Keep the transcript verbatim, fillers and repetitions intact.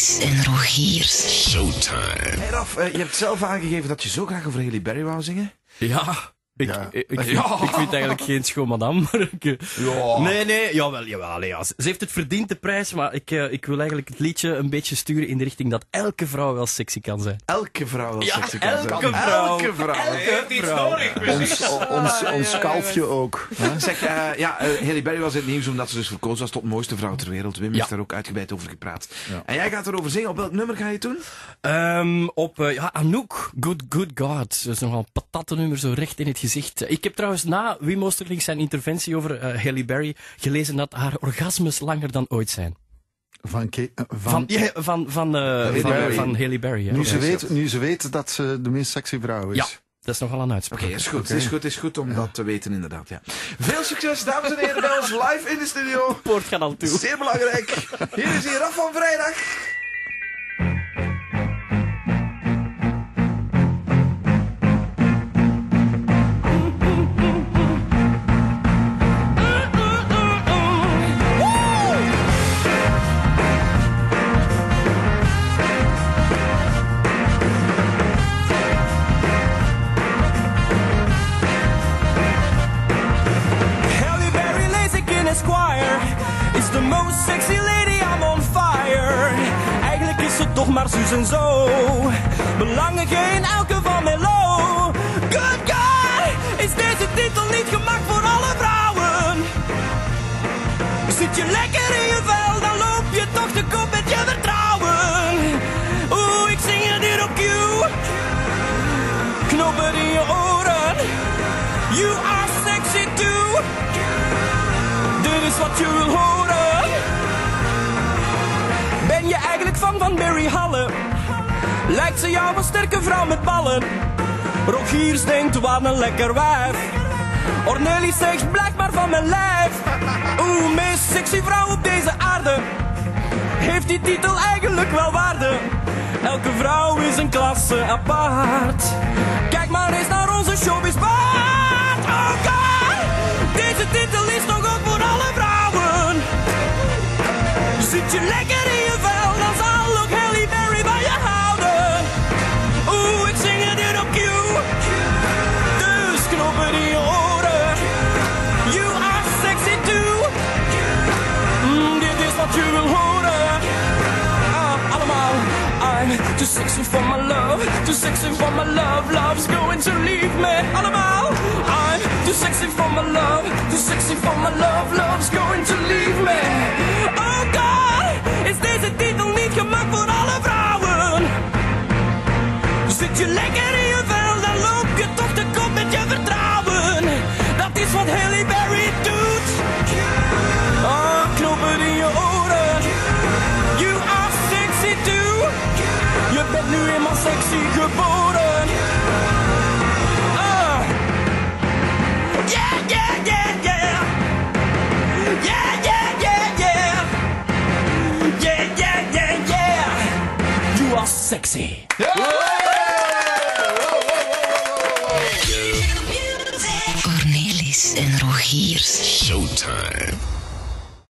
Cornelis en Rogiers. Showtime. Hey Raf, uh, je hebt zelf aangegeven dat je zo graag over Halle Berry wou zingen. Ja, ik, Ja. ik, ik, Ja. ik vind eigenlijk geen schoon madame. Maar ik, eh, Ja. Nee, nee, jawel, jawel. Nee, ja. Ze heeft het verdiend, de prijs, maar ik, uh, ik wil eigenlijk het liedje een beetje sturen in de richting dat elke vrouw wel sexy kan zijn. Elke vrouw wil Ja, sexy kan elke zijn. vrouw. Elke vrouw. Elke vrouw. Ons, ons, ons kalfje ook. Hè? Zeg, uh, ja, uh, Halle Berry was in het nieuws omdat ze dus verkozen was tot mooiste vrouw ter wereld. Wim Ja. heeft daar ook uitgebreid over gepraat. Ja. En jij gaat erover zingen. Op welk nummer ga je het doen? Um, op uh, ja, Anouk, Good Good God. Dat is nogal een patatennummer, zo recht in het gezicht. Ik heb trouwens na Wim Oosterlings zijn interventie over uh, Halle Berry gelezen dat haar orgasmes langer dan ooit zijn. Van, Ke- uh, van, Van, ja, van, van, uh, van, Berry. van Halle Berry. Hè. nu, ze Oké, weet, nu ze weet dat ze de meest sexy vrouw is. Ja, dat is nogal een Oké, uitspraak. is goed. Oké. Is goed, is goed om dat te weten, inderdaad. Ja. Veel succes, dames en heren, bij ons live in de studio. Poort gaat al toe. Zeer belangrijk. Hier is hier Raf van Vrijdag. Halle Berry lees ik in Esquire. Is the most sexy lady, I'm on fire. Eigenlijk is ze toch maar zus en zo. Belangen geen elke van Melo. Good God, is deze titel niet gemaakt voor alle vrouwen? Zit je lekker in je vel, dan loop je toch te kop met je vertrouwen. Oeh, ik zing het hier op cue. Knoppen in je oren. You are sexy too. Dit is wat je wil horen. Ben je eigenlijk fan van Barry Halle? Lijkt ze jou een sterke vrouw met ballen? Rogiers denkt, wat een lekker wijf. Ornelis zegt, blijkbaar van mijn lijf. Oeh, meest sexy vrouw op deze aarde. Heeft die titel eigenlijk wel waarde? Elke vrouw is een klasse apart. Kijk maar eens naar onze showbizbaard. Oh God, deze titel is toch ook voor alle vrouwen. Zit je lekker in je vel, dan zal ook Halle Berry van je houden. Oeh, ik zing het hier op cue. Dus knoppen in je oren. You are sexy too. Mm, dit is wat je wil horen. Ah, allemaal. I'm too sexy for my love, too sexy for my love, love's going to leave me. Allemaal. I'm too sexy for my love, too sexy for my love, love's going to leave me. Oh God, is deze titel niet gemaakt voor alle vrouwen? Zit je lekker in je vel, dan loop je toch te kop met je vertrouwen. Dat is wat Halle Berry doet. Oh, knoppen in je oren. You are sexy too. Je bent nu eenmaal sexy geboren. Ah. Yeah, yeah, yeah, yeah. Yeah, yeah, yeah, yeah. Yeah, yeah, yeah, yeah. You are sexy. Cornelis en Rogiers. Showtime.